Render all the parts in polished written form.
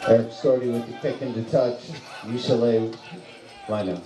Eric Storty with the kick into touch. UCLA lineup.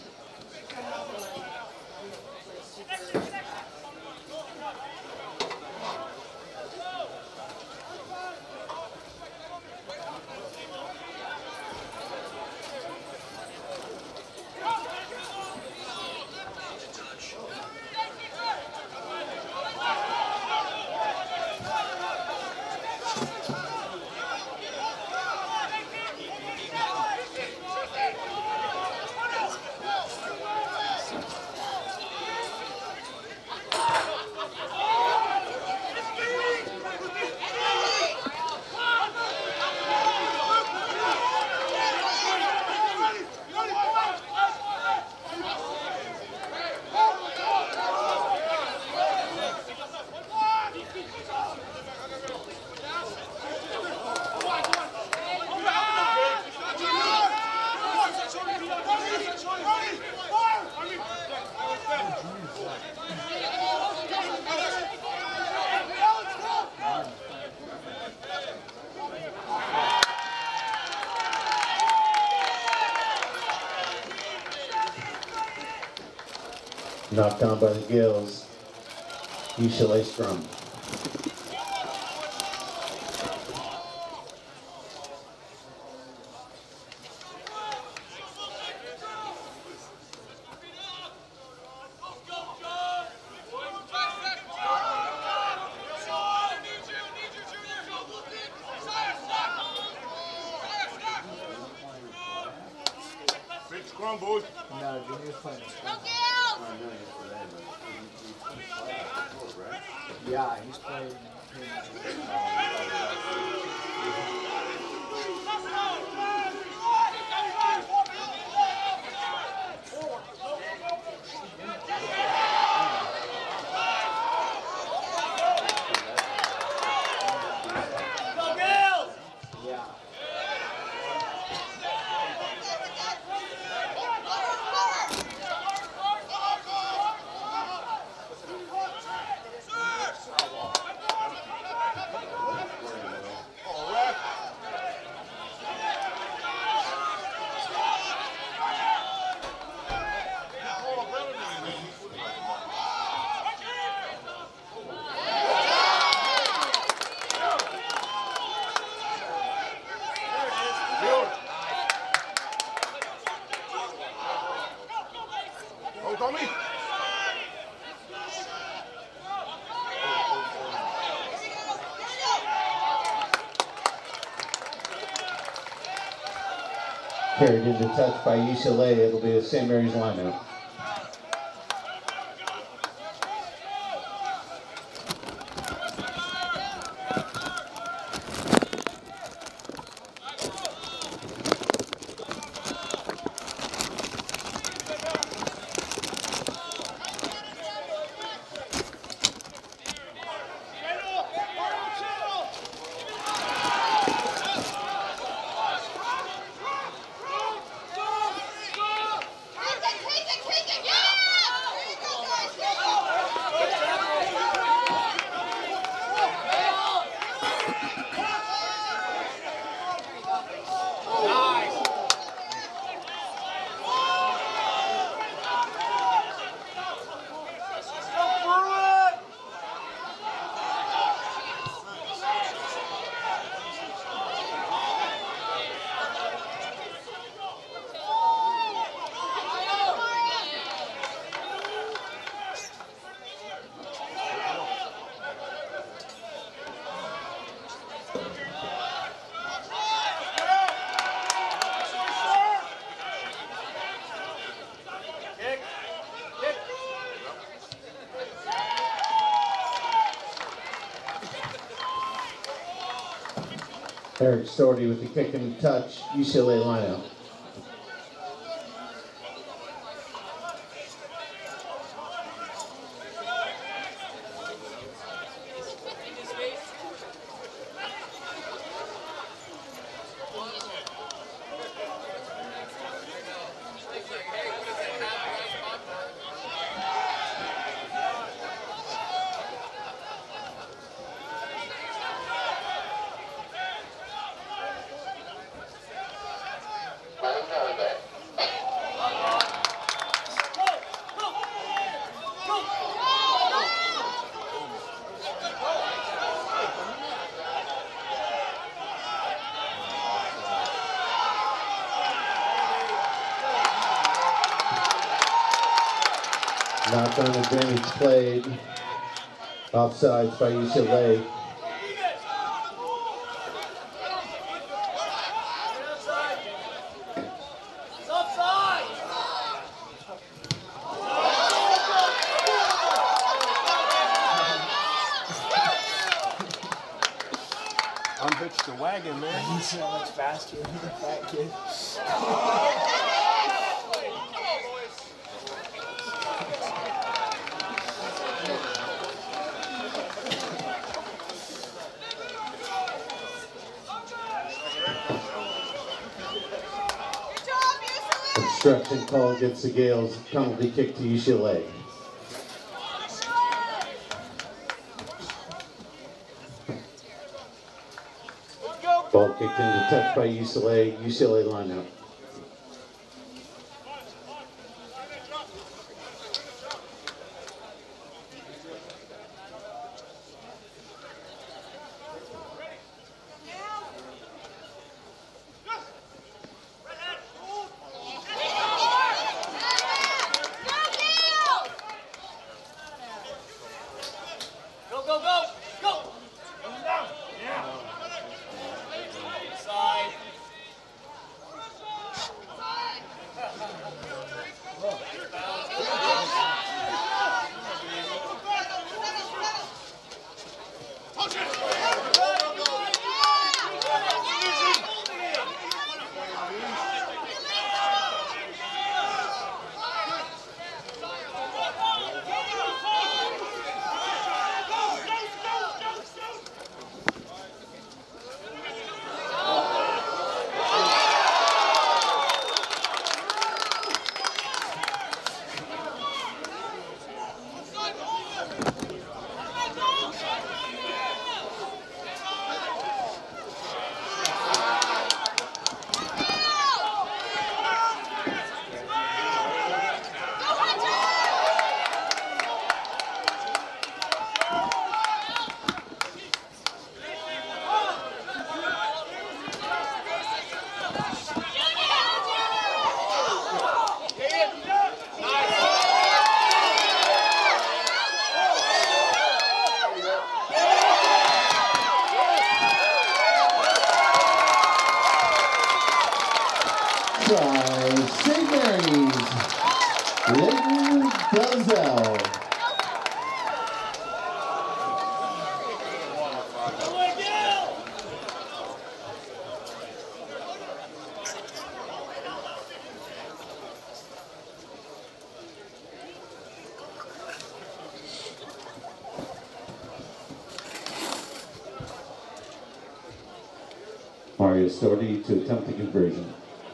Knocked down by the gills. UCLA scrum. Big scrum, boys. No, Junior's playing. Yeah, he's playing. Tommy. Carried into touch by UCLA. It'll be a St. Mary's lineup. Eric Storty with the kick and touch, UCLA lineup. Knockdown advantage played. Offsides by UCLA. Unhitch the wagon, man. He's so much faster than the fat kid. Obstruction call against the Gales. Penalty kick to UCLA. Ball kicked into touch by UCLA. UCLA line out. By St. Mary's, Leighton Dalzell. Mario Storti to attempt the conversion.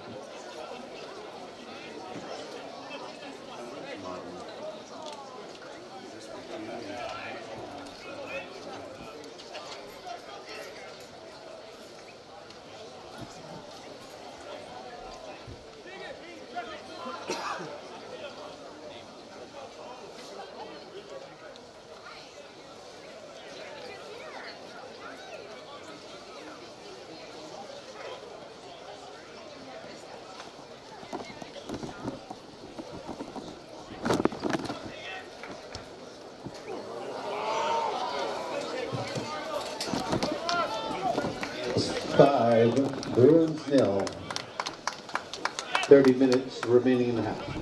Bruins 0. 30 minutes remaining in the half.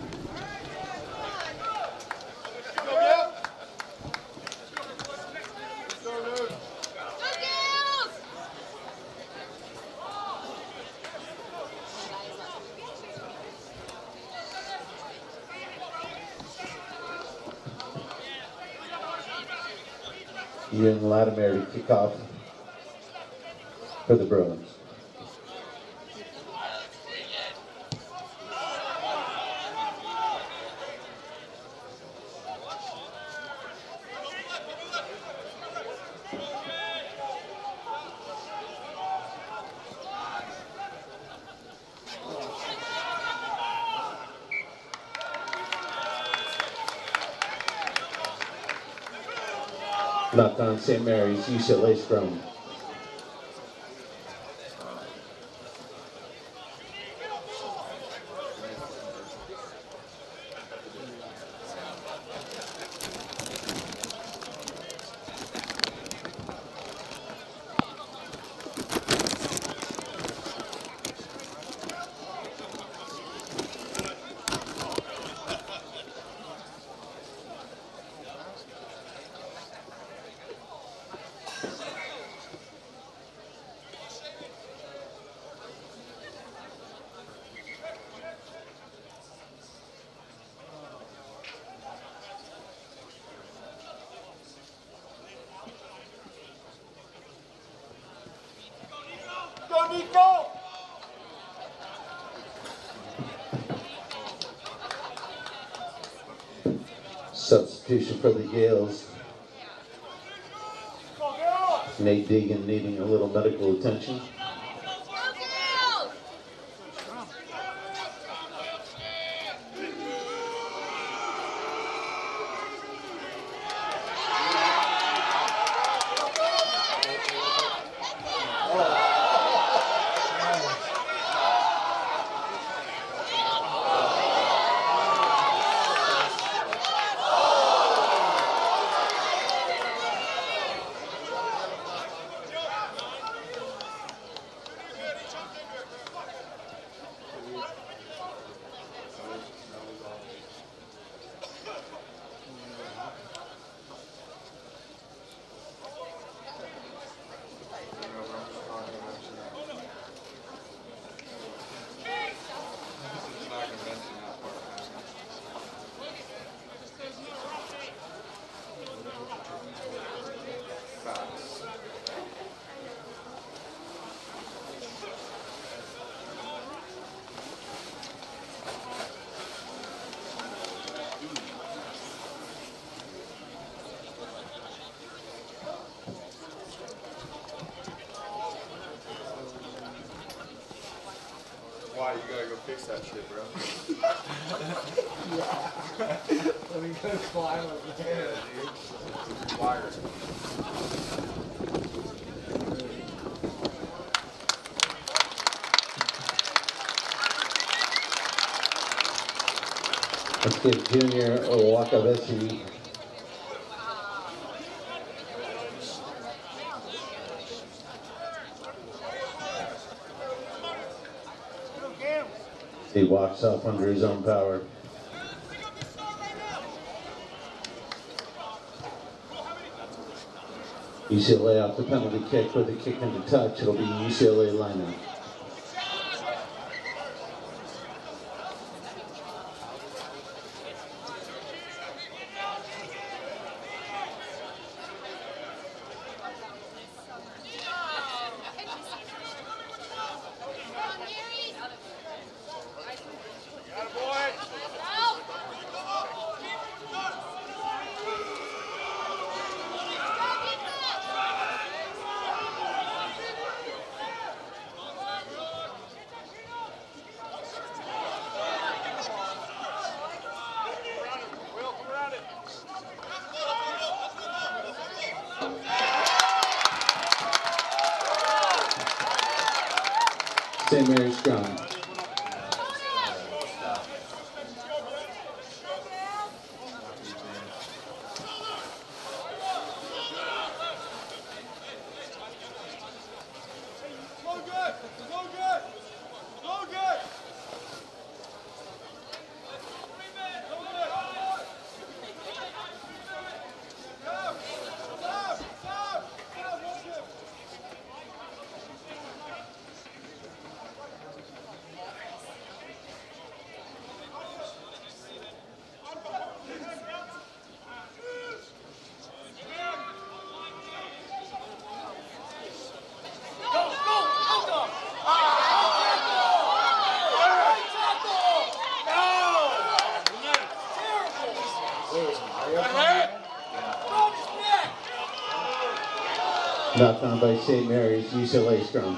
Ian Latimer to kick off for the Bruins. Knocked on St. Mary's, UCLA scrum. substitution for the Gales. Nate Deegan needing a little medical attention. Why? You gotta go fix that shit, bro. Yeah. Let me go climb over there. Yeah, dude. Wires. Let's give Junior Owakavesi he walks off under his own power. UCLA off the penalty kick with a kick into touch. It'll be UCLA lineout. St. Mary's strong. Knocked on by St. Mary's, UCLA strong.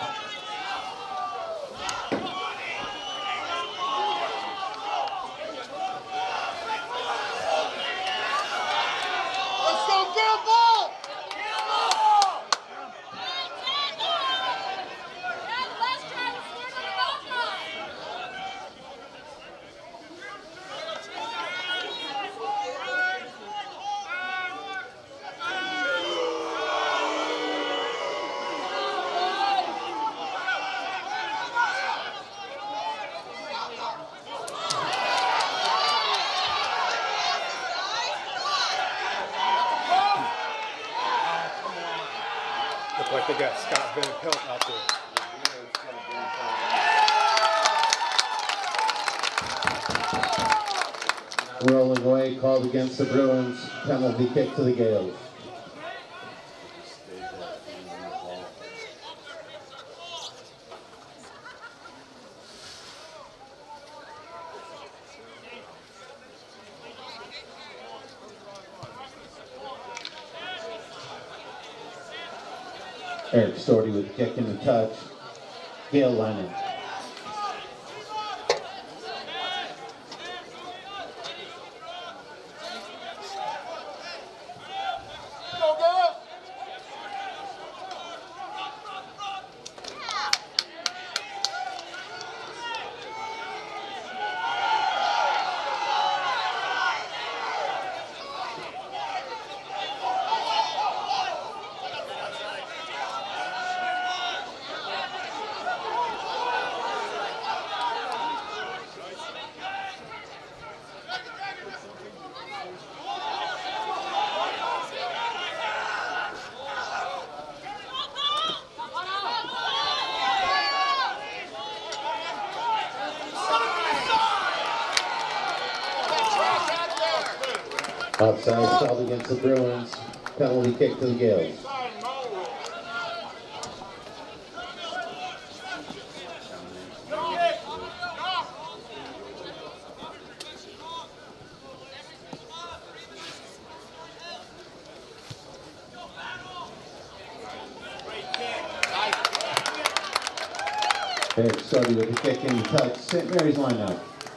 Look like they got Scott Van Pelt out there. Rolling away, called against the Bruins. Penalty kick to the Gales. Eric Storty with a kick and a touch. Gale lining. Outside called against the Bruins. Penalty kick to the Gales. Eric started with a kick and touch. St. Mary's line out.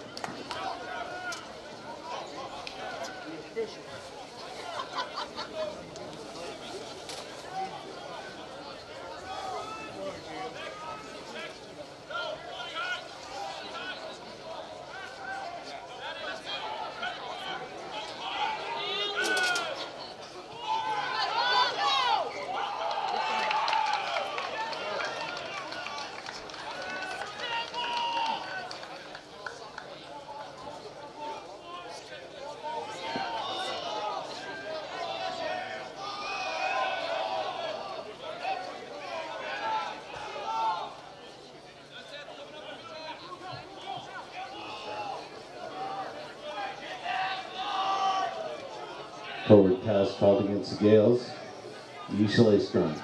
Forward pass called against the Gales. UCLA strong.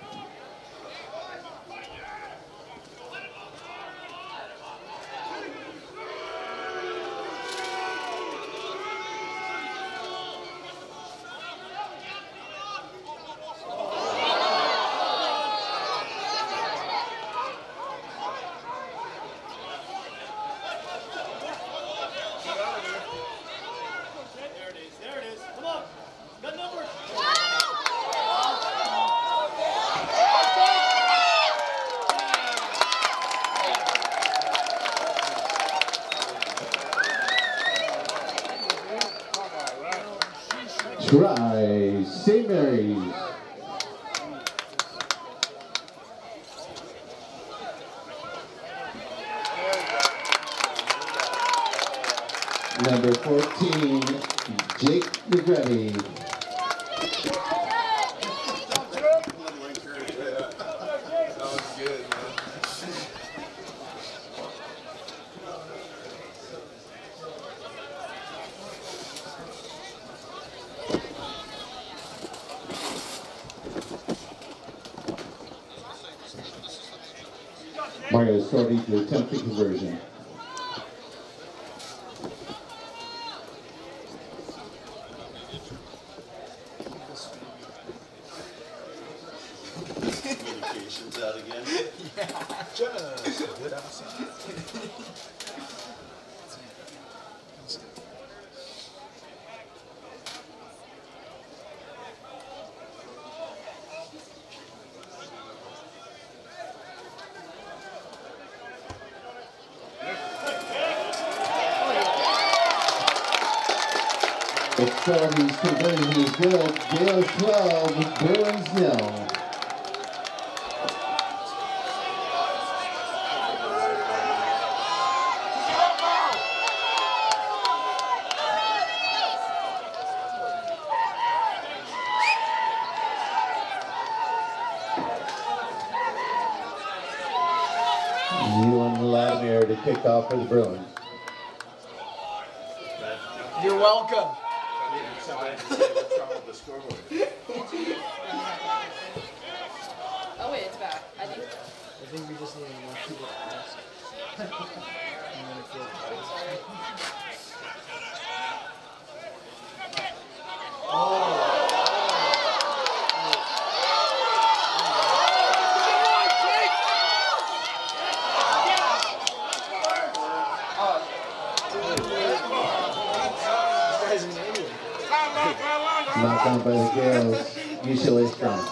Try St. Mary's. Number 14, Jake McGrady. That was good, man. Mario Storty to attempt the conversion. Communications out again. Yeah, just a bit outside. Storty's conversion is good. Gales 12, Bruins 0. Ewan Latimer to kick off for the Bruins. You're welcome. What's wrong with the scoreboard? Oh wait, it's back. I think we just need more people to ask. And then it feels better. Oh. Brought down by the Gales. UCLA scrum.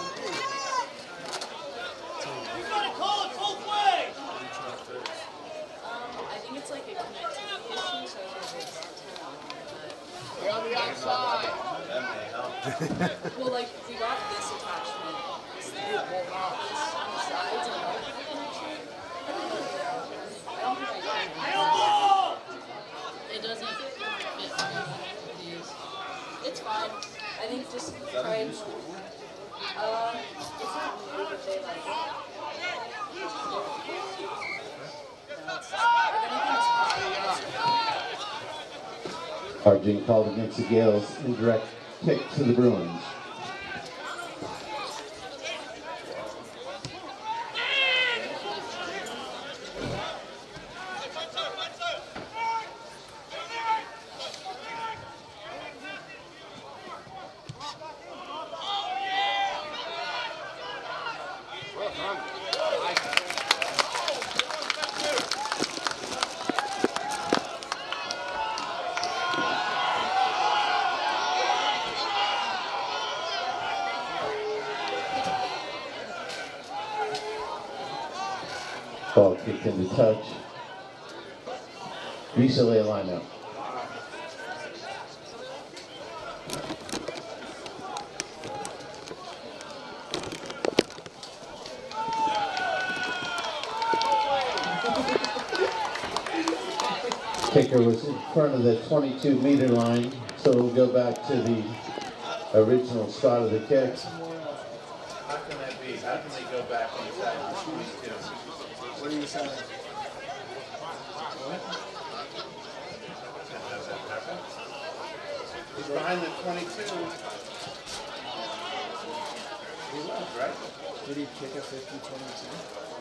I think it's like a connectivity issue, so it's You're on the outside. That may help. well, like we got this attachment, this thing, this on the sides, and all the connection. I don't think I got it. It doesn't fit these. It's fine. I think just try and. It's not new, but they like. Arjun called against the Gales. Indirect kick to the Bruins. Ball kicked into touch. UCLA lineup. Kicker was in front of the 22-meter line, so we'll go back to the original spot of the kick. How can that be? How can they go back inside the 22? What are you saying? He's behind the 22. He was, right? Did he kick a 50-22?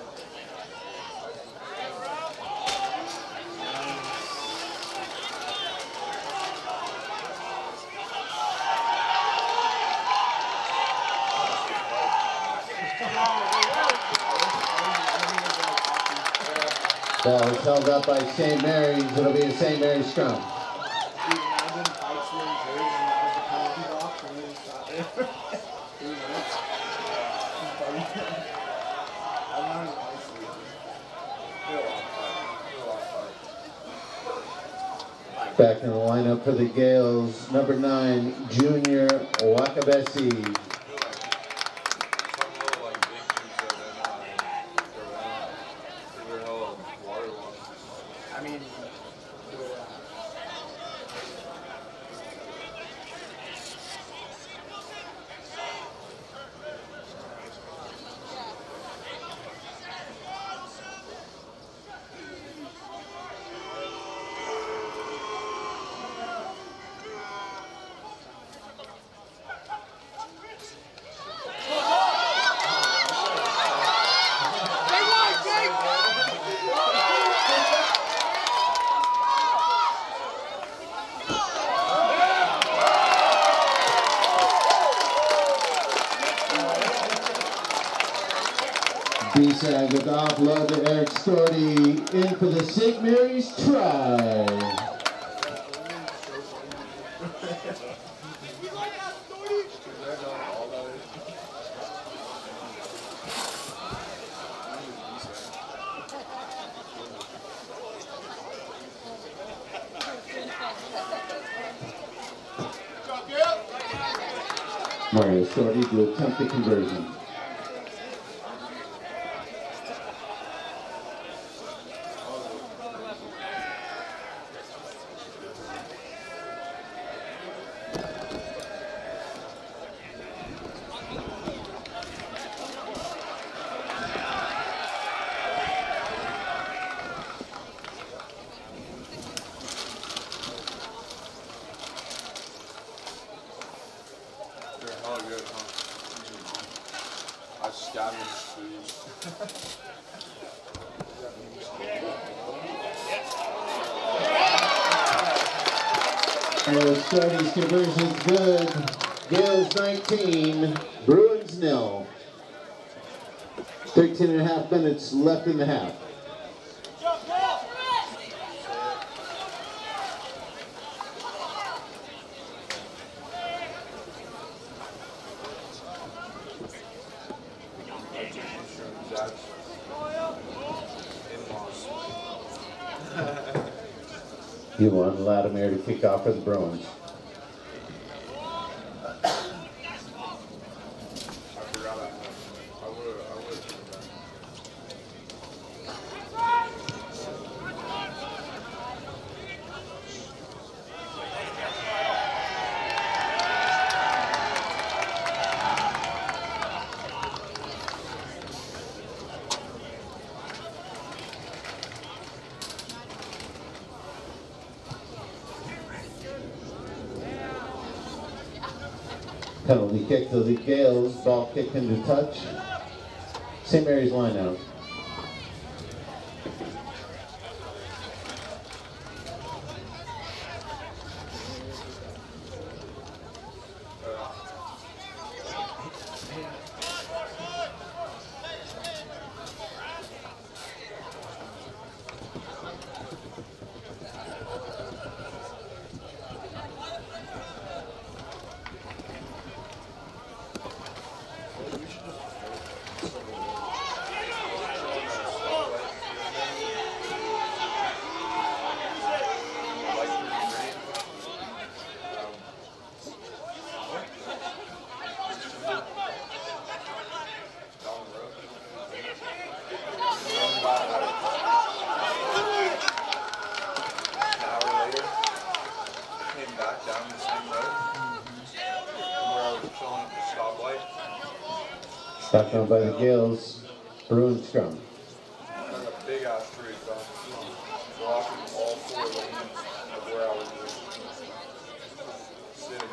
Ball is held up by St. Mary's. It'll be a St. Mary's scrum. Back in the lineup for the Gales, number 9, Junior Wakabesi. I mean, B-side with the offload to Eric Storty in for the St. Mary's try. Mario Storty to attempt the conversion. They're hella good, huh? I scanned them shoes. Storty's conversion's good. Gales 19, Bruins 0. 13 and a half minutes left in the half. dad's in-laws. You want Latimer to kick off for the Bruins. I forgot that. I would have done Penalty kick to the Gales, ball kicked into touch. St. Mary's line out. Back on by the Gales, Bruins scrum. like a big ass street, blocking all 4 lanes of where I was sitting.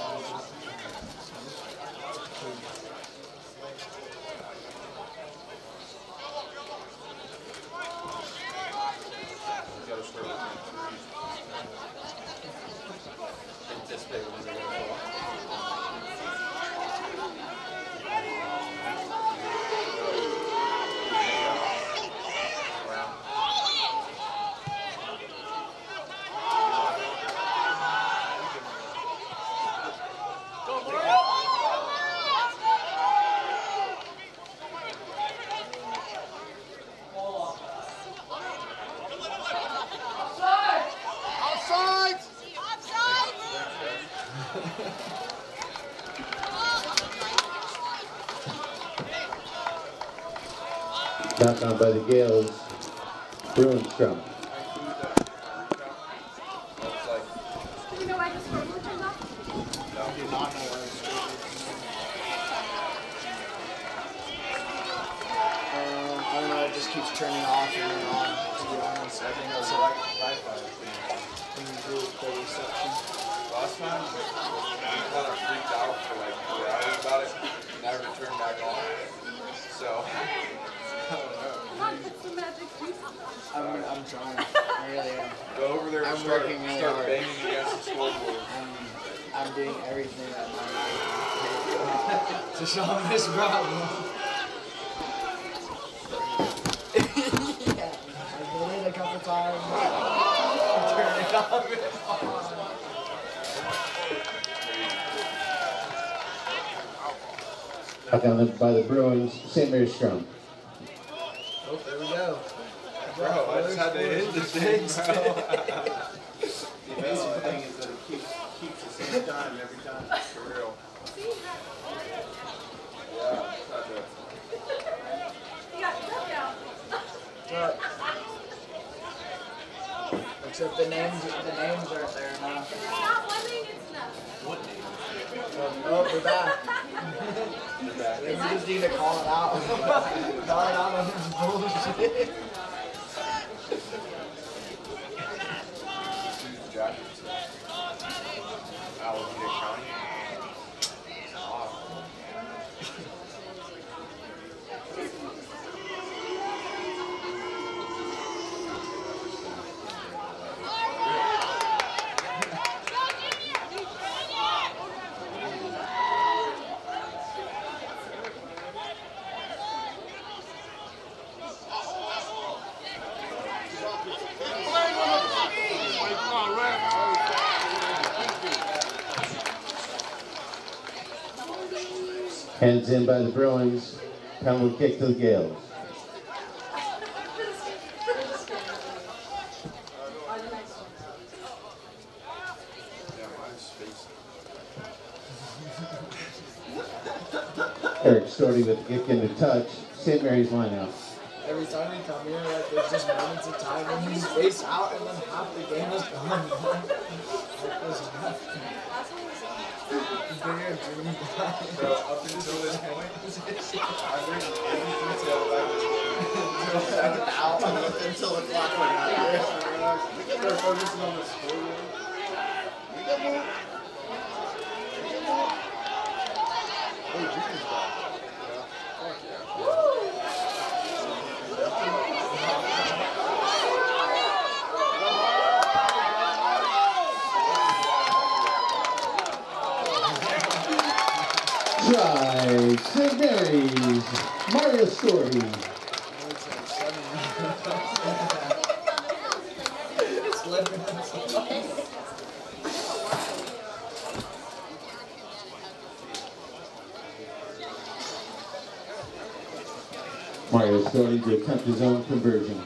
You gotta start looking at trees. Anticipate when they're gonna go. Back on by the Gales, Bruins scrum. Do you know why the scoreboard turned off? I do not know where it's going. I don't know, it just keeps turning off and then on, to be honest. I think that's like Wi-Fi when you do the reception. Last time, we kind of freaked out for like 3 hours about it, never turned back on. So, I don't know. I'm trying. I really am. Go over there and I'm start working really start hard. banging against the scoreboard. I'm doing everything that I to solve this problem. Yeah, I did it a couple times. Turn it off and on. Back on by the Bruins, St. Mary's scrum. Oh, there we go. Bro, I just had to hit the thing, bro. The amazing thing is that it keeps the same time every time. For real. Yeah, that's it. You got stuff out. But, except the names aren't there now. Not one thing, it's enough. What name? Oh, we're back. We just need to call it out. Call it out on this bullshit. Jackets. Alameda County. Hands in by the Bruins, Penalty kick to the Gales. Eric Storty with the kick into touch. St. Mary's lineout. Every time we come here, like, there's just moments of time when he's face out and then half the game is gone. So up until this point, I've written every detail about this Out until the clock went out. They're focusing on the scoreboard. Try St. Mary's, Mario Storty. Mario Storty to attempt his own conversion.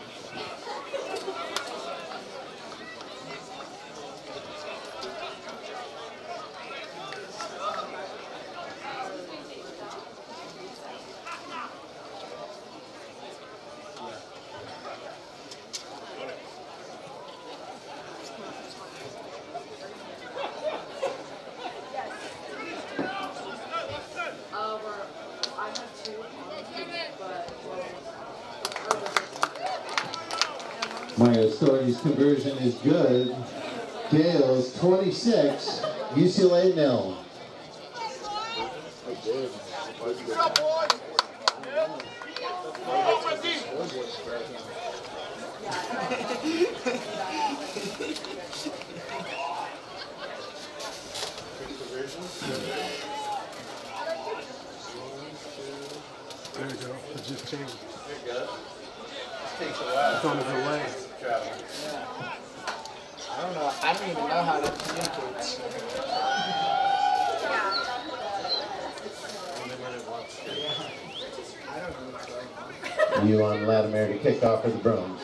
I have two, but Mario Storty's conversion is good. Gales 26, UCLA 0. There you go. It just changed. There you go. This takes a while. It's on the delay. Travel. I don't know. I don't even know how to communicate. I don't know what's going on. You on Latimer to kick off for the Browns.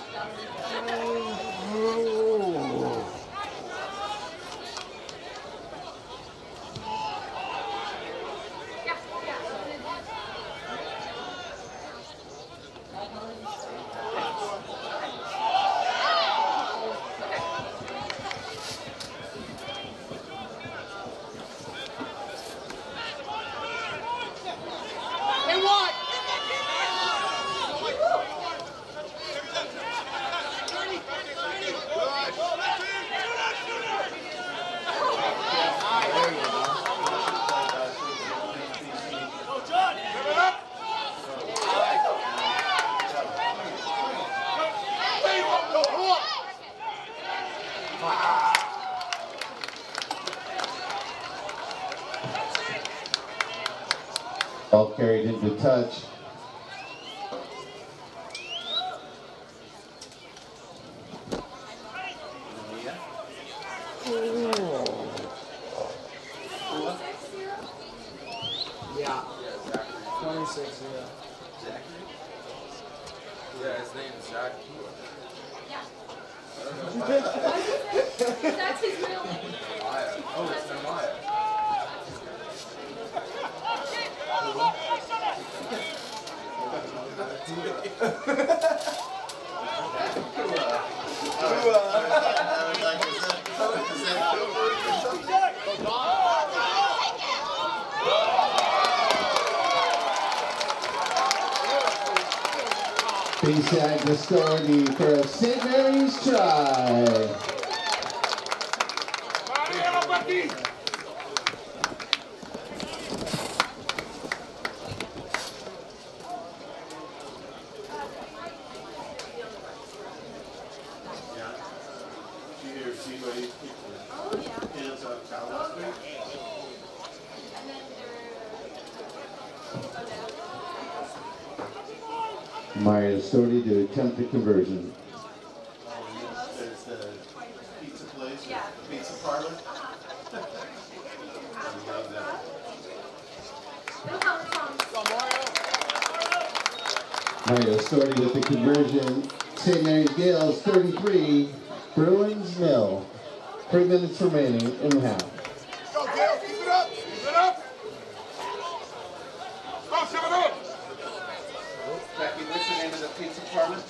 Ball carried into touch. Yeah. 26, yeah. Zachary? Yeah, his name is Zach. I don't know why. that's his real name. Maya. Oh, it's Maya. B-side to Storty for a St. Mary's try. Mario Storty to attempt the conversion. There's the pizza place, or pizza parlor. I love that. Go, Mario. Mario Storty with the conversion. St. Mary's Gales 33, Bruins nil. 3 minutes remaining in the half. Go, Gale, keep it up! Keep it up! Go, 7 up! Becky, what's the name of the pizza parlor?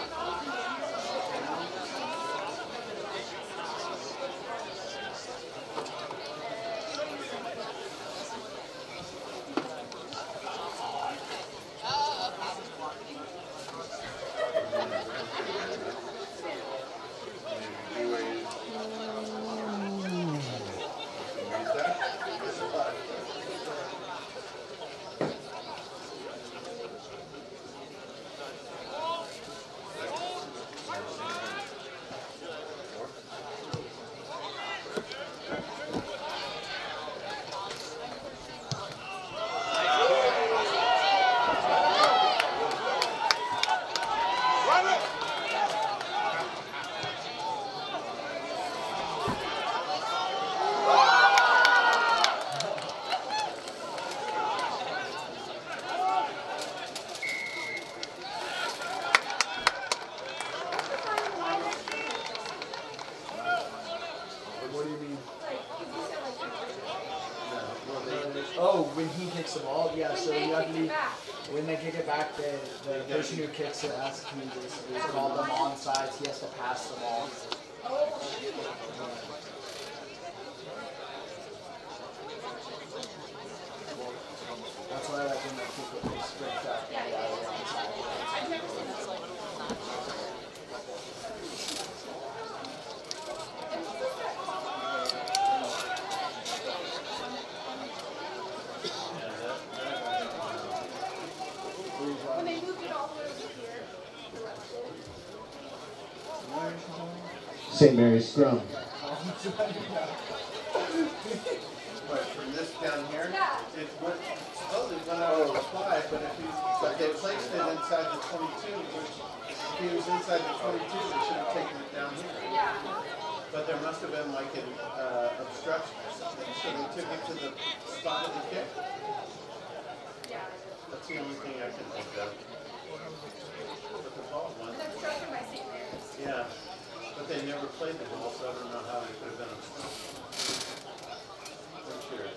Oh, when he kicks the ball? Yeah, so you have to be, when they kick it back, the person who kicks it has to basically call them on sides. He has to pass the ball. That's why I like when they kick it, they sprint back and get out of the onside. I've never seen this like not. When they moved it all the way over here. St. Mary's scrum. But from this down here, it went, supposedly went out over 5, but they placed it inside the 22, which if he was inside the 22, they should have taken it down here. But there must have been like an obstruction or something, so they took it to the spot of the kick. That's the only thing I can think of. But the ball went. Yeah, but they never played the ball, so I don't know how it could have been obstructed. I'm sure.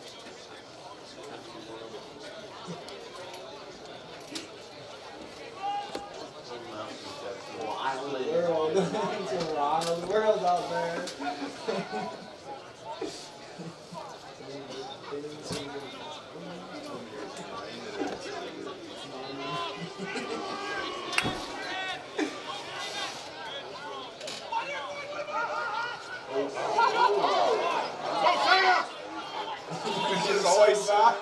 It's a wild world out there. It's always that.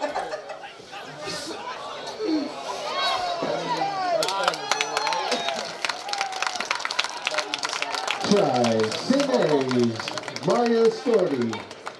Try St. Mary's Mario Storty.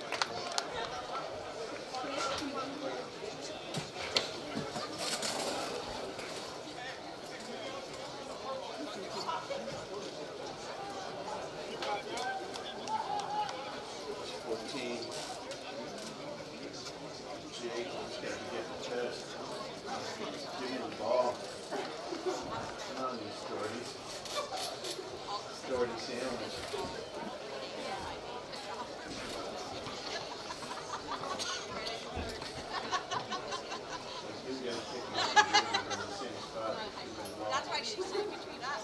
That's why she's in between us.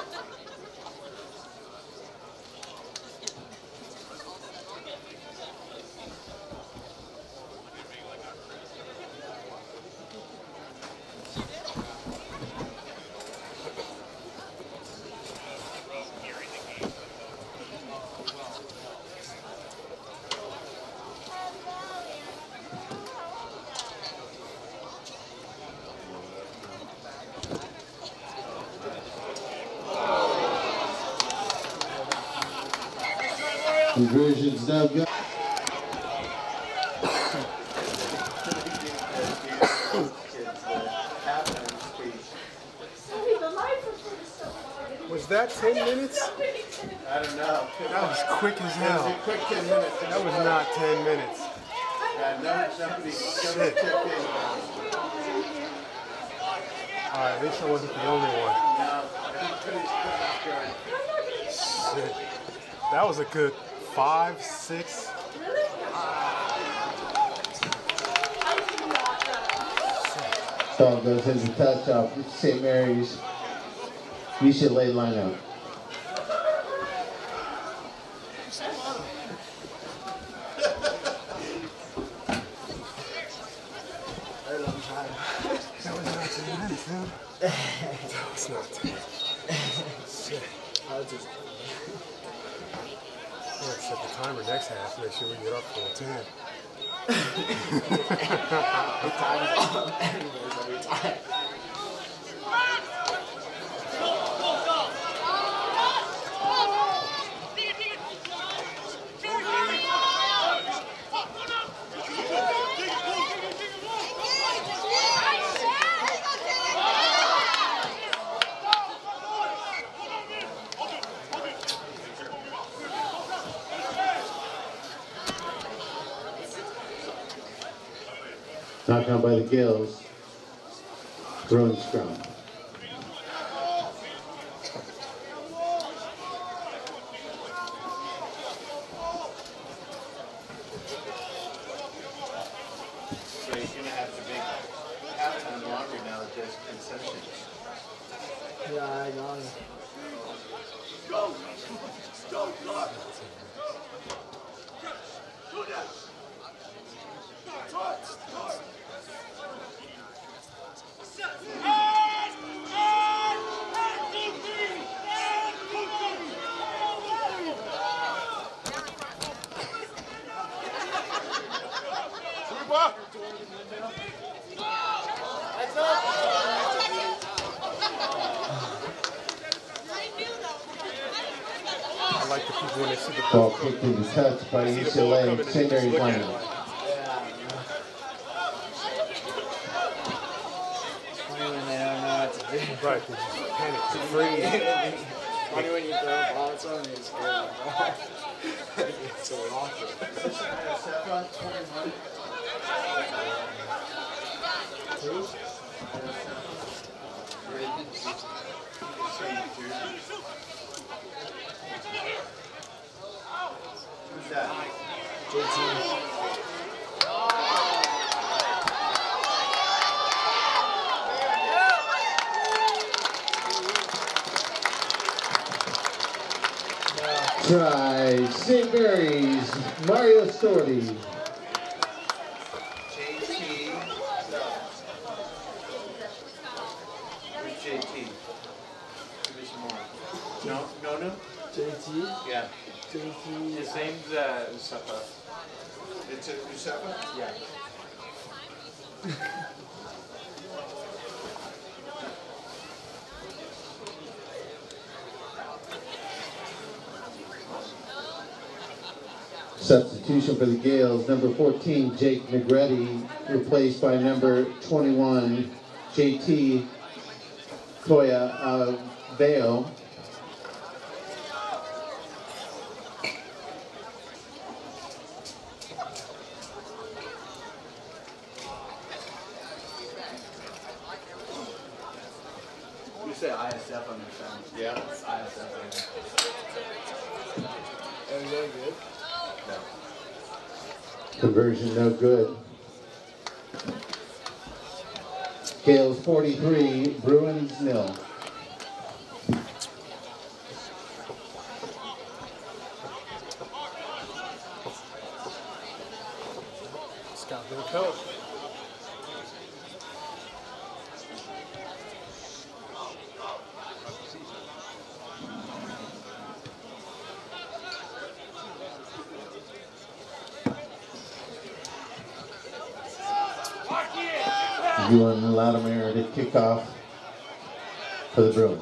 Conversion's no good. Was that 10 minutes? I don't know. That was quick as hell. It was a quick 10 minutes. That was not 10 minutes. Yeah, somebody Shit. checked in. I Alright, at least I wasn't the only one. No, everybody's pretty Shit. That was a good 5, 6. Ball goes into touch off St. Mary's UCLA lineup. That was not 10 minutes, man. That was not 10 minutes. Shit. I was just. I'm gonna set the timer next half, make sure we get up full 10. The time's on anyways every time. Knocked out by the Gills. Bruins scrum. So you're gonna have to make halftime longer now that there's concessions. Yeah, I know. I like the people when they see the Ball kicked into touch by UCLA St. Mary's lineup. Funny when they don't know what to do. Right, they just panic. It's free. Funny when you throw a ball at someone and you're scared. It's so awkward. Saffron, 21. Who? Who's that? JT. Try St. Mary's Mario Storti. JT. Who's JT? Give me some more. No? JT? Yeah. JT. His name's Usafa. It's a Usafa? Yeah. Substitution for the Gales, number 14, Jake Negretti, replaced by number 21, JT Koya Veo. You say ISF on your phone. Yeah. It's ISF. Are you really good? Conversion no good. Gales 43, Bruins 0. Scott been a coach. Ewan Latimer to kick off for the Bruins.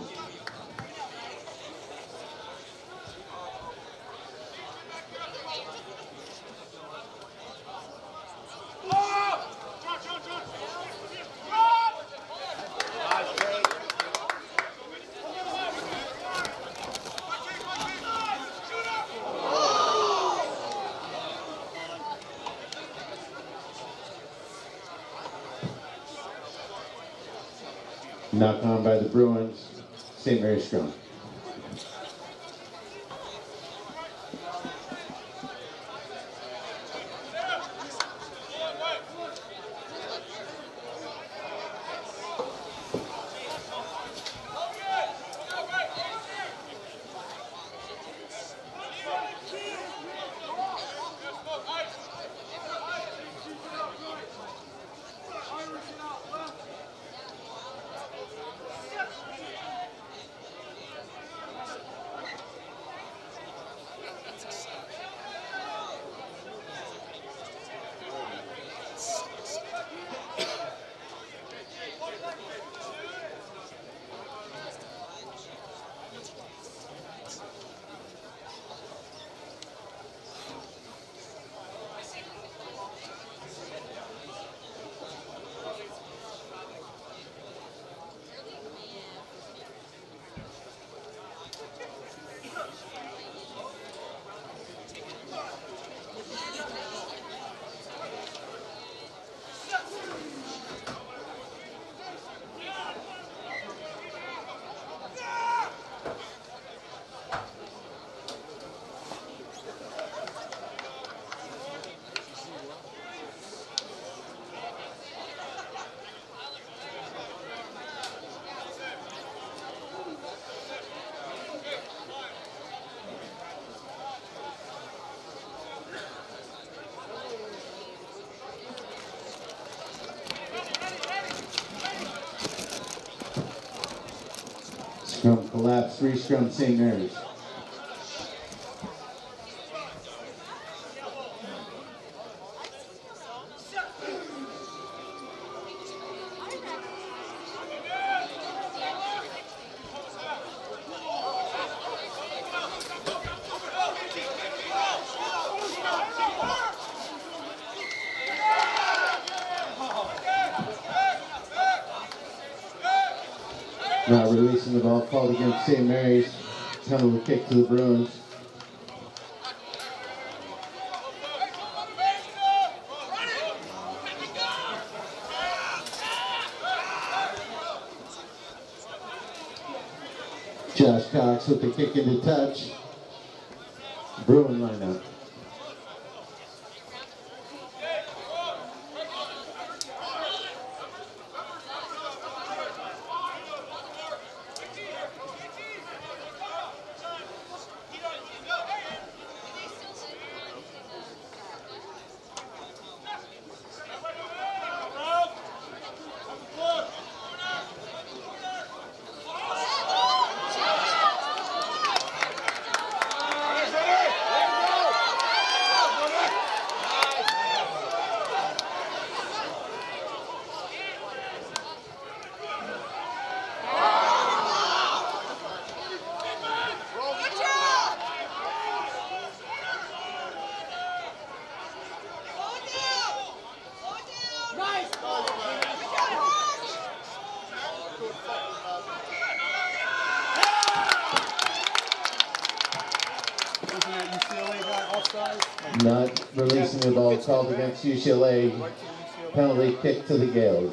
Knocked on by the Bruins, St. Mary's scrum. Scrum collapse, free scrum, St. Mary's. Now releasing the ball, called against St. Mary's. Penalty kick to the Bruins. Josh Cox with the kick into touch. Bruin lineup. Not releasing the ball, called against UCLA. Penalty kick to the Gales.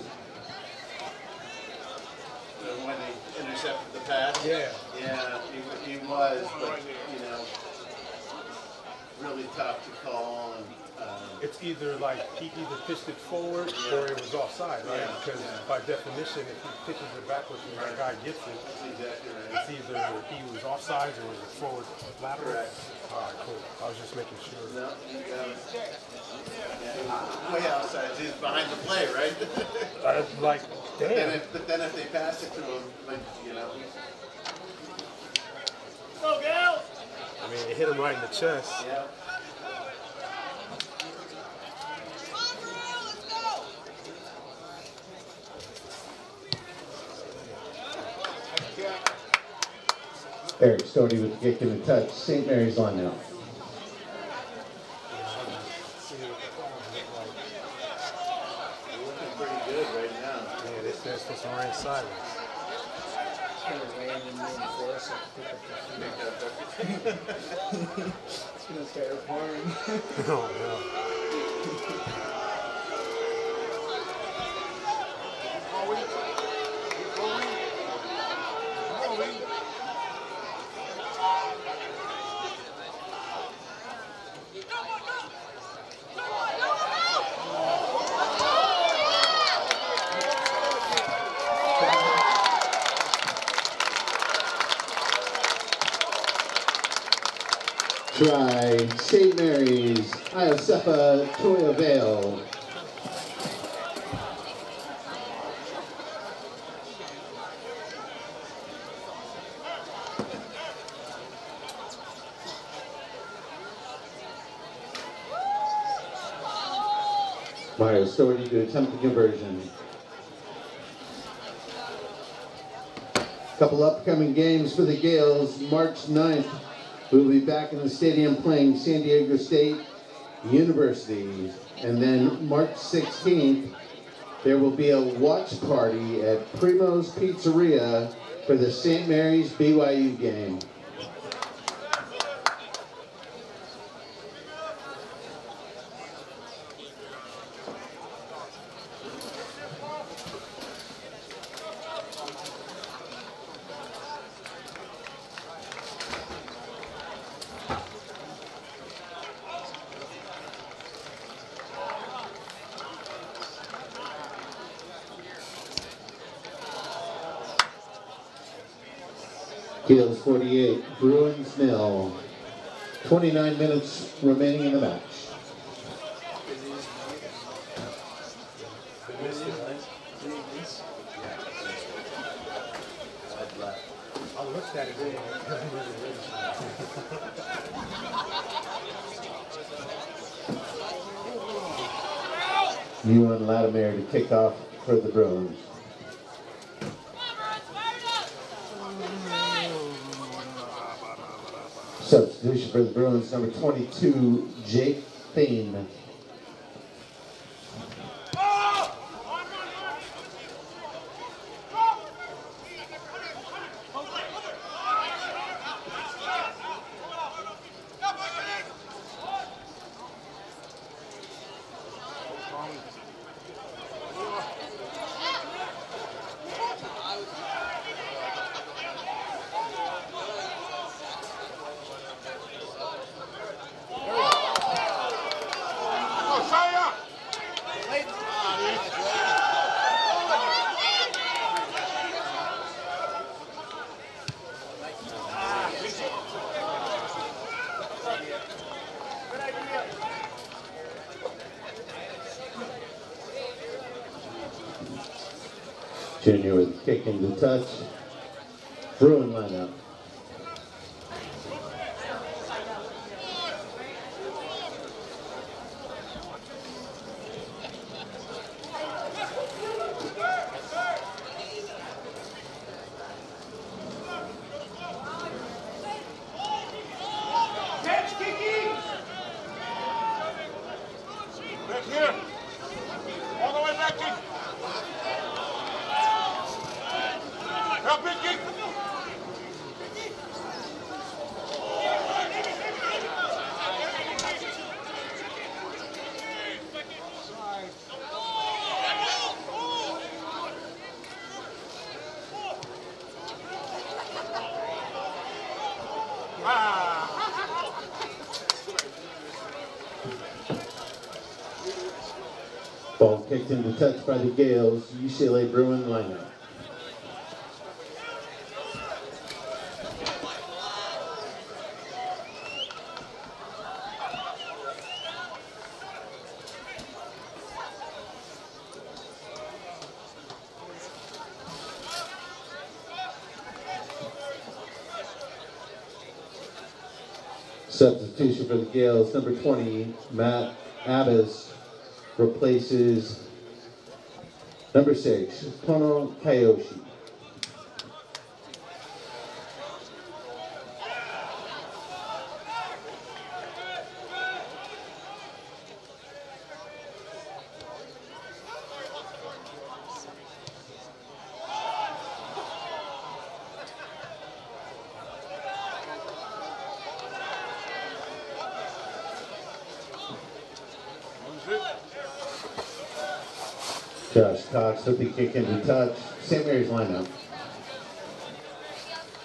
When they intercepted the pass? Yeah. Yeah, he was, but, you know, really tough to call. And, It's either like he either pitched it forward or it was offside, right? Yeah. Because by definition, if he pitches it backwards and that guy gets it, that's exactly right. it's either he was offside or was it forward lateral. Correct. All right, cool. I was just making sure. No, you got it. Yeah, way outside. He's behind the play, right? Like, damn. But then if they pass it to him, like, you know. I mean, it hit him right in the chest. Yeah. Eric Stody with the kick and the touch. St. Mary's on now. Looking pretty good right now. Yeah, this is supposed to rain sideways. It's gonna rain and reinforce it. It's gonna start pouring. Oh, no. Try St. Mary's, Iosefa Toya Vale. Mario Storty to attempt the conversion. Couple upcoming games for the Gales. March 9th, we'll be back in the stadium playing San Diego State University. And then March 16th, there will be a watch party at Primo's Pizzeria for the St. Mary's BYU game. Gales 48, Bruins 0. 29 minutes remaining in the match. I looked at it. Ewan Latimer to kick off for the Bruins. Substitution for the Bruins, number 22, Jake Thien. Junior with a kick into touch. Bruin lineup. Back here. All the way back in. Help it, kick. Ball kicked into touch by the Gales. UCLA Bruin lineup. Substitution for the Gales, number 20, Matt Abbas replaces number 6, Pono Kayoshi. Josh Cox with the kick into touch. St. Mary's lineup.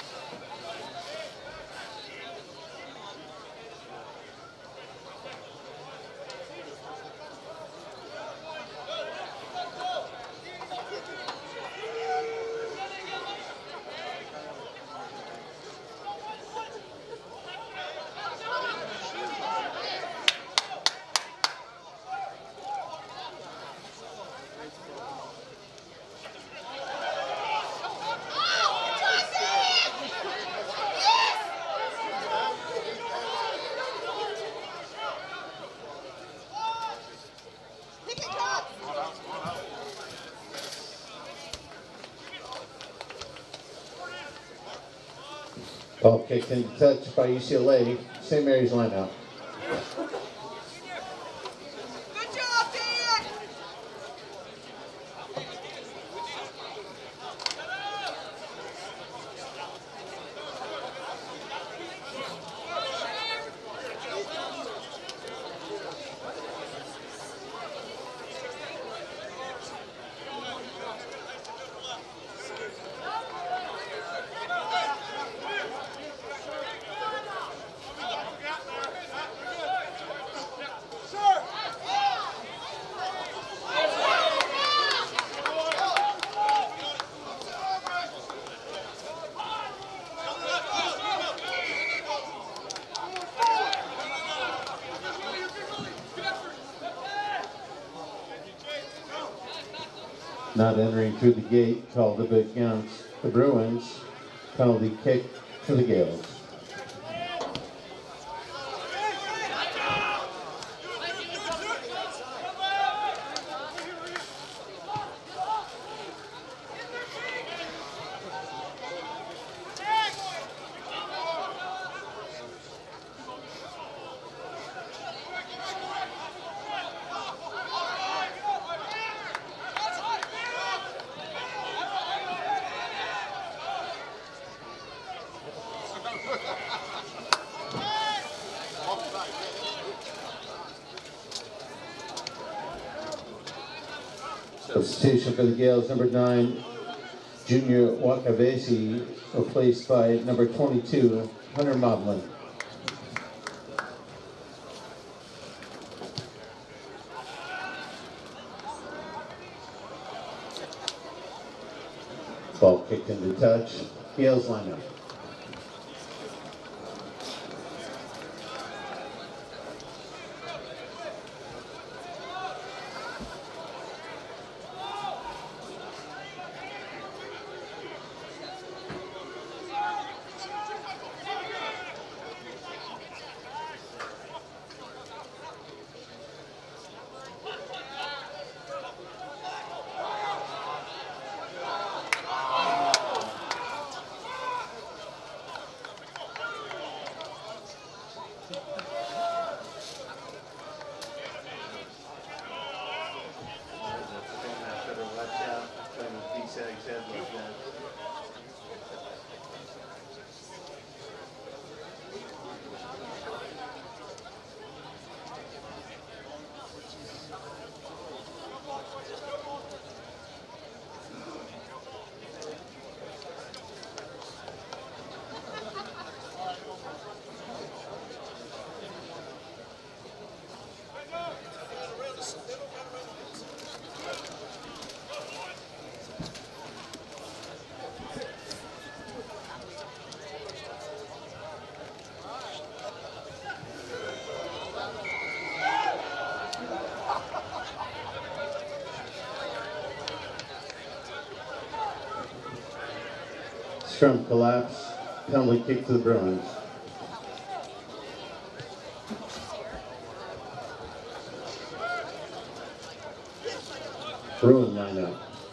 Ball kicked into touch by UCLA. St. Mary's line out. Good job, Dan! Not entering through the gate, called against the Bruins. Penalty kick to the Gales. Substitution for the Gales, number 9, Junior Wakavesi, replaced by number 22, Hunter Moblin. Ball kicked into touch. Gales lineup. Scrum collapse, penalty kick to the Bruins. Bruin lineup.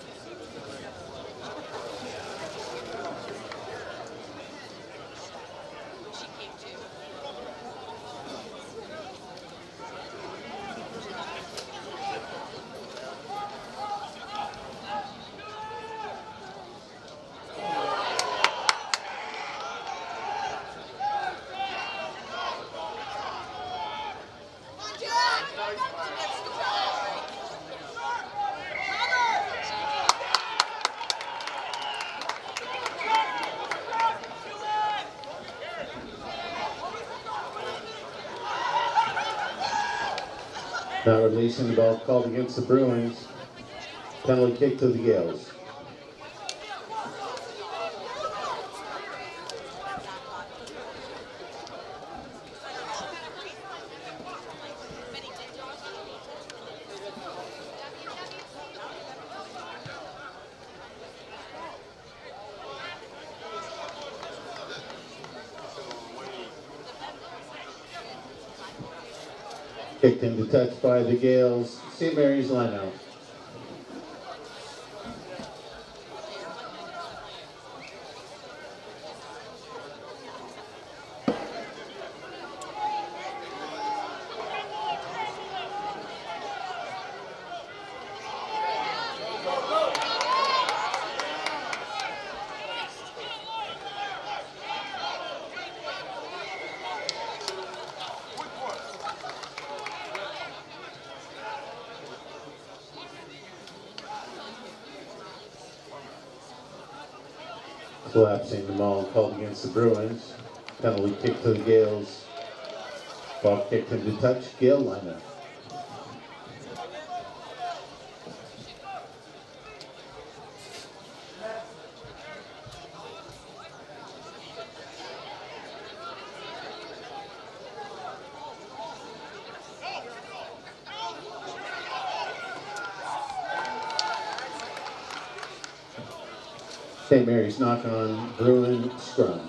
Not releasing the ball called against the Bruins. Penalty kick to the Gales. Kicked into touch by the Gales. St. Mary's lineout. Collapsing the maul called against the Bruins. Penalty kick to the Gales. Ball kicked into touch. Gale lineup. St. Mary's knock on Bruin scrum.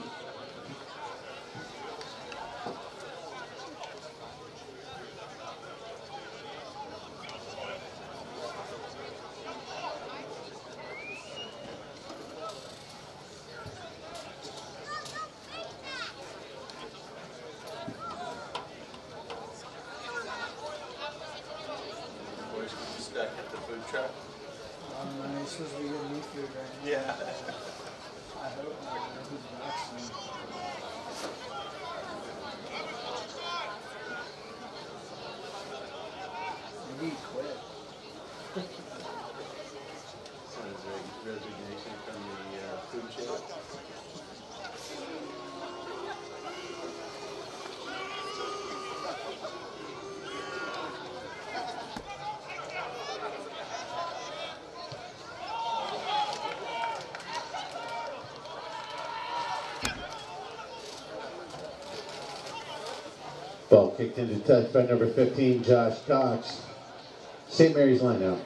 Boys stuck at the food truck. It's supposed to be good meat food right now. Yeah. I hope not. Who's vaccinated? Maybe he quit. So is there resignation from the food chain? Ball kicked into touch by number 15, Josh Cox. St. Mary's lineup.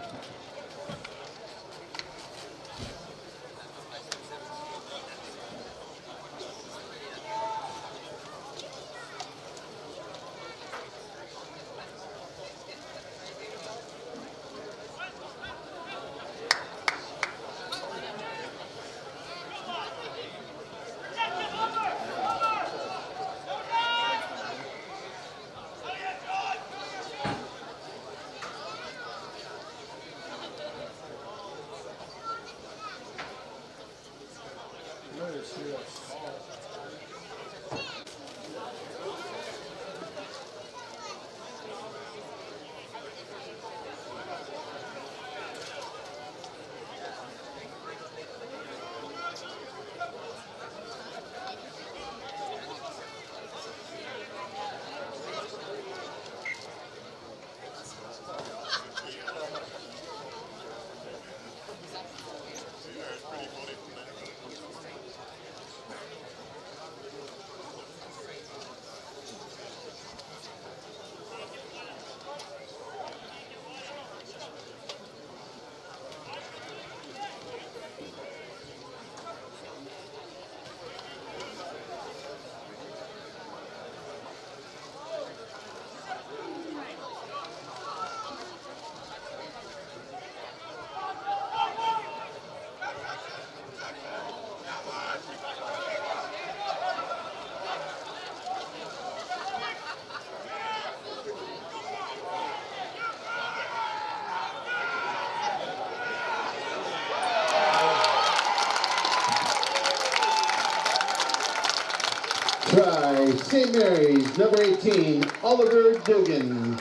Try St. Mary's, number 18, Oliver Dugan.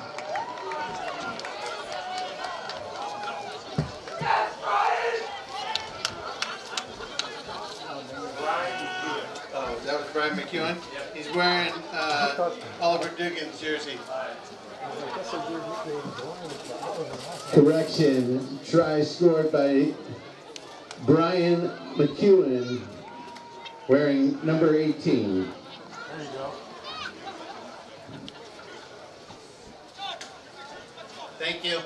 Oh, that was Brian McEwen? He's wearing Oliver Dugan's jersey. Correction, try scored by Brian McEwen, wearing number 18. There you go. Thank you.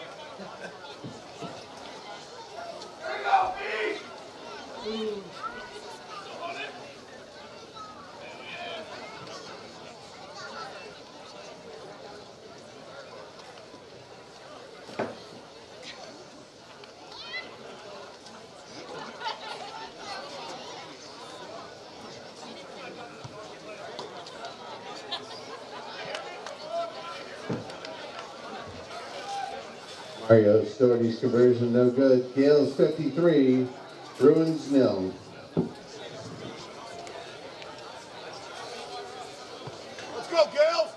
Mario Story's conversion no good. Gales 53, Bruins nil. Let's go, Gales!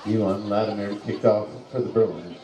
Ewan Latimer kicked off for the Bruins.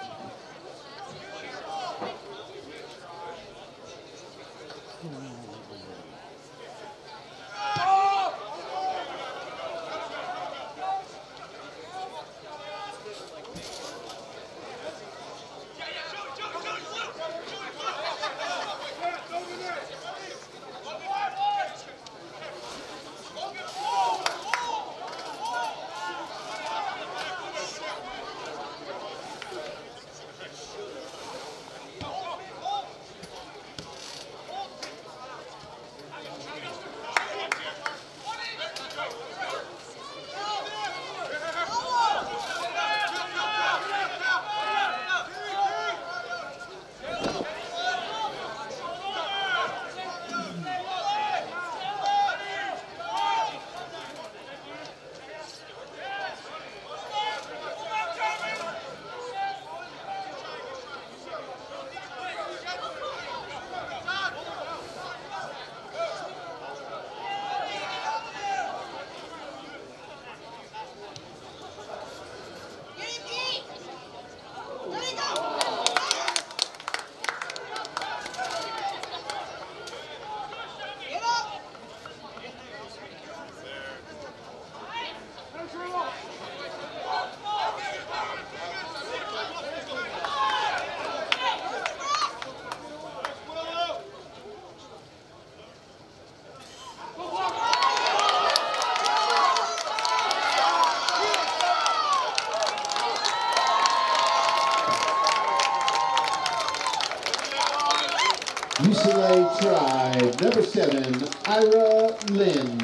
UCLA Tribe, number 7, Ira Lynn.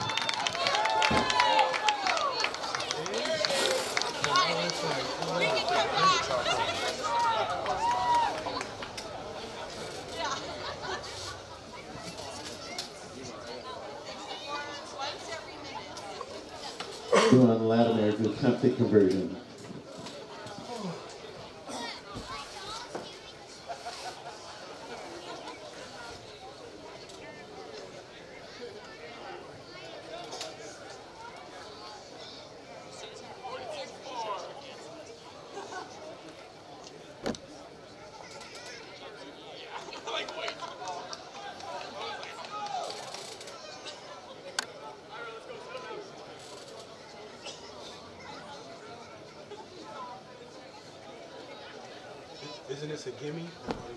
Ewan Latimer to attempt the conversion. Isn't this a gimme?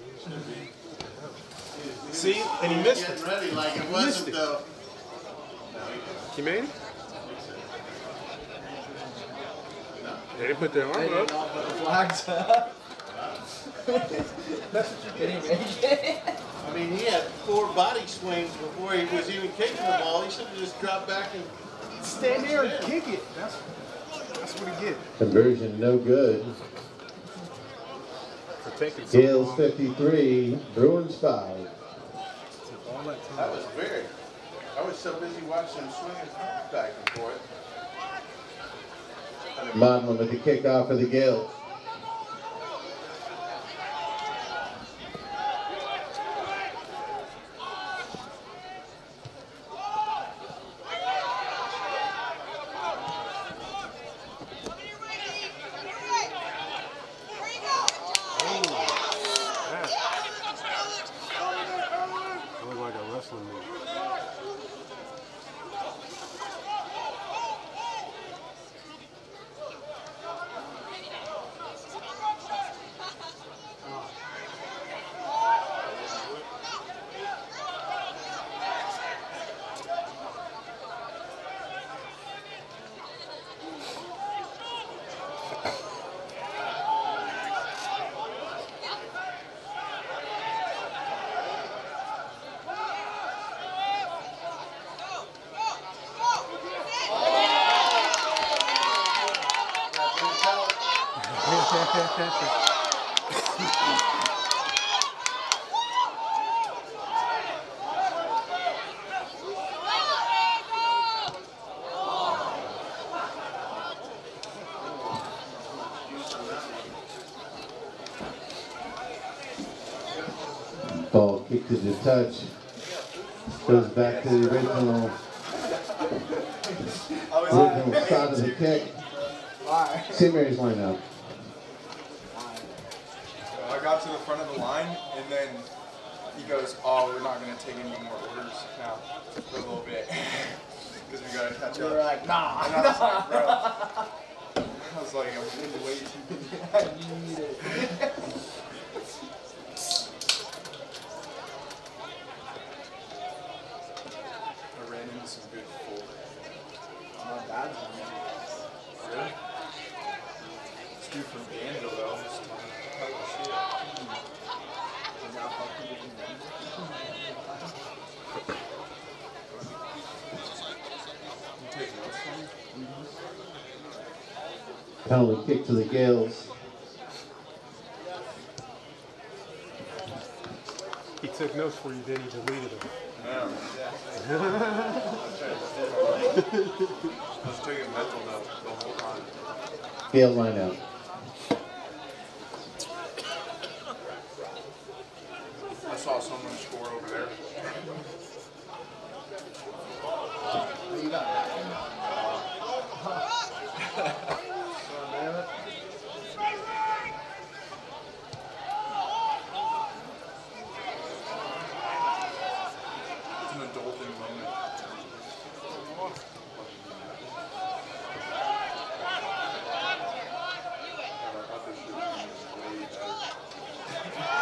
See? And he missed it. Ready like it wasn't though. He made it? They didn't put their arm They did up. not put the flags up. Did he make it? I mean, he had 4 body swings before he was even kicking the ball. He should have just dropped back and Stand there and kick it. That's what he get. Conversion no good. For taking so Gales long. 53, Bruins 5. All that time. that was weird. I was so busy watching him swing his arms back and forth. Modlin with the kickoff for the Gales. Look like a wrestling move. Ball kicked to the touch. Goes back to the original spot of the kick. Alright. St. Mary's lineup. I got to the front of the line, and then he goes, "Oh, we're not going to take any more orders now for a little bit because we got to catch You up." were like, nah. And I was like, bro. I was like, I'm in the way too big. You need it. I ran into some good full. Not bad. Really? This dude from Danville, though, was talking hella shit. You take notes from me? Penalty kick to the Gales. He took notes for you, then he deleted them. Yeah. I was taking mental notes the whole time. Gale lineup. I saw someone score over there. Oh, you got that one? Oh, damn it. It's an adulting moment. I thought this shit was way better.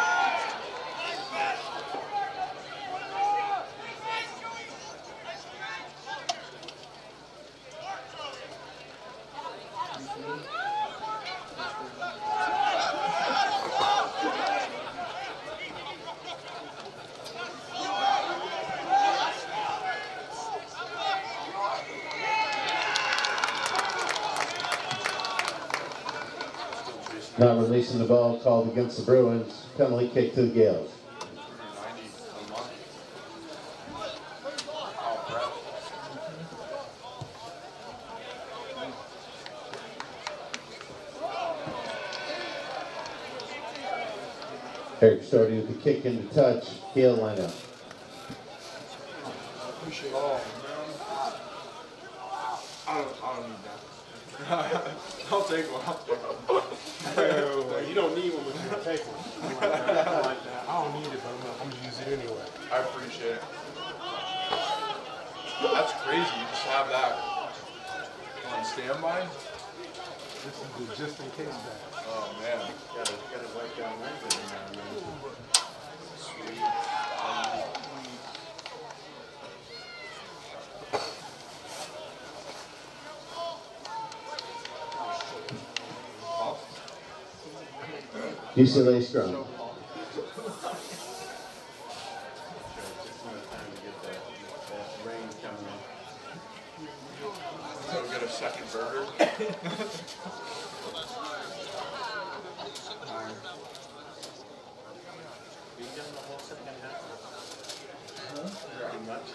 Not releasing the ball called against the Bruins. Penalty kick to the Gales. 90 a month. Oh, crap. Eric starting with the kick into touch. Gale lineup. Oh, man. I don't need that. I'll take one. I'll take one. You don't need one, but you can take one. I like that. I don't need it, but I'm gonna use it anyway. I appreciate it. That's crazy. You just have that on standby. This is the just in case bag. Oh man. Gotta wipe down Wednesday now and then. Sweet. UCLA scrum. Just enough time to get that rain coming in. So get a second burger. You done the whole second half? Pretty much.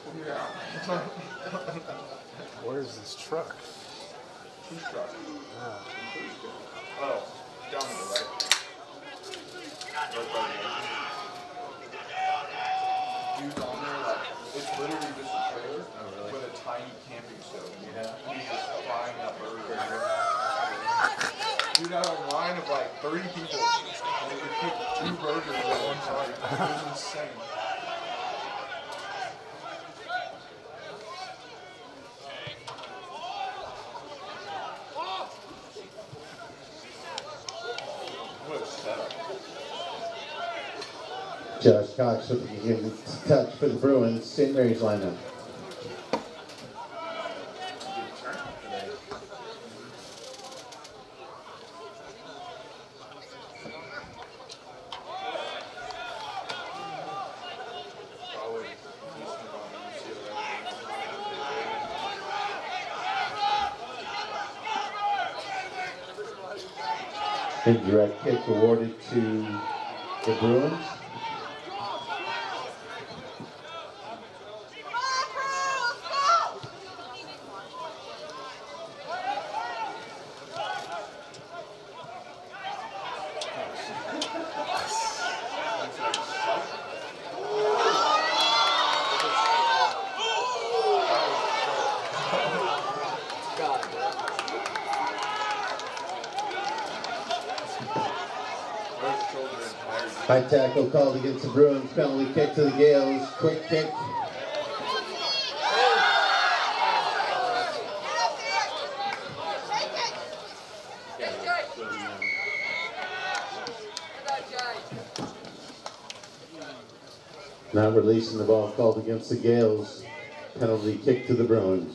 Where's this truck? Who's truck? Ah. Oh, down to the right. Right by the entrance. Dude's on there, like, it's literally just a trailer with a tiny camping stove. Yeah. He's just frying up burgers. Dude had a line of like 30 people. And they could cook 2 burgers at one time. It was insane. What a setup. Josh Cox with the kick into touch for the Bruins. St. Mary's lineup. Probably decent amount of UCLA. Indirect kick awarded to the Bruins. High tackle called against the Bruins. Penalty kick to the Gales. Quick kick. Not releasing the ball called against the Gales. Penalty kick to the Bruins.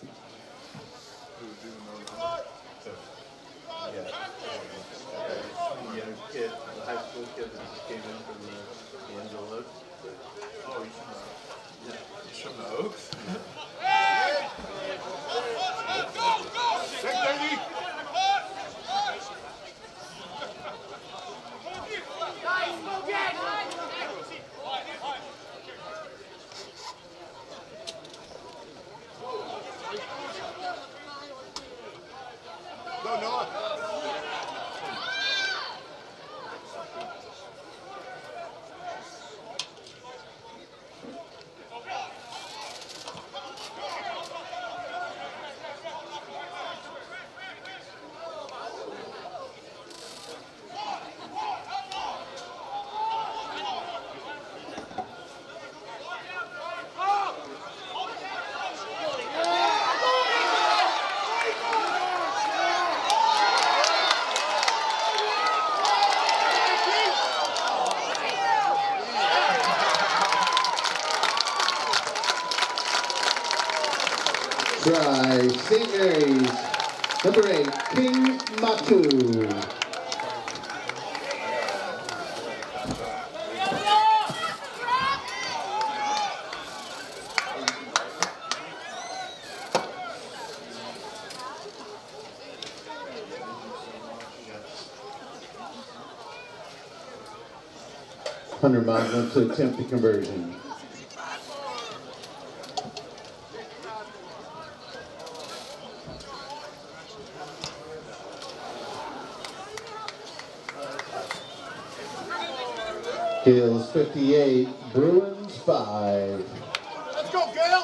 Kid, the high school kid that just came in from the Angel Oaks. Oh, he's from the Oaks? Go, Noah. Try St. Mary's, number 8, King Matu. Hunter Magna to attempt the conversion. Gales 58, Bruins 5. Let's go, Gales!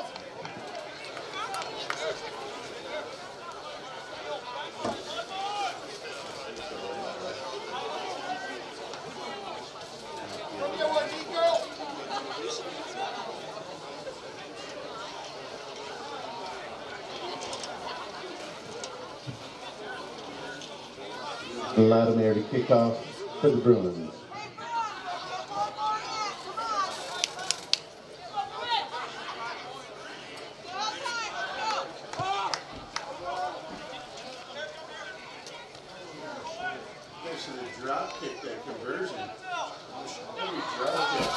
Latimer to kick off for the Bruins. They should have drop kicked that conversion. Every drop kick.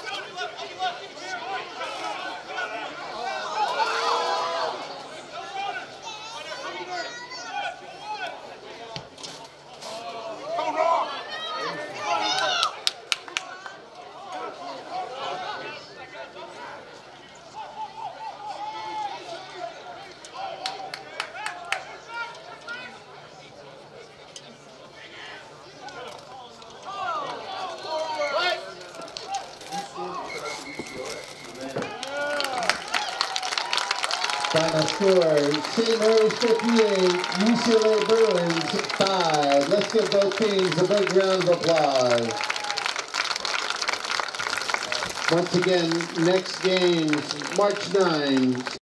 Final score, St. Mary's 58, UCLA Bruins 5. Let's give both teams a big round of applause. Once again, next games, March 9,